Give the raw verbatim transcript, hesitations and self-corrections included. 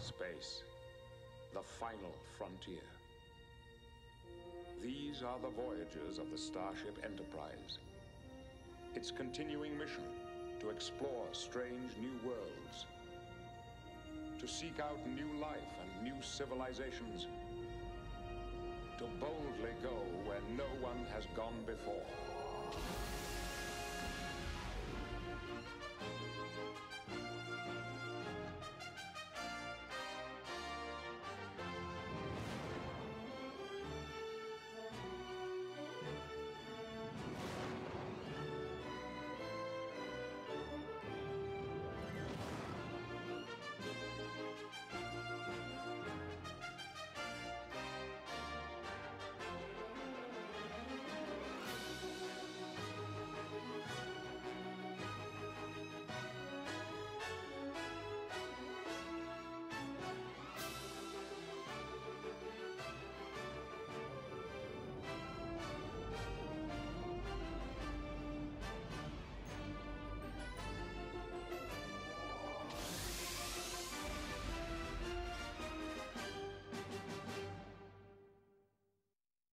Space, the final frontier. These are the voyages of the Starship Enterprise. Its continuing mission to explore strange new worlds, to seek out new life and new civilizations, to boldly go where no one has gone before.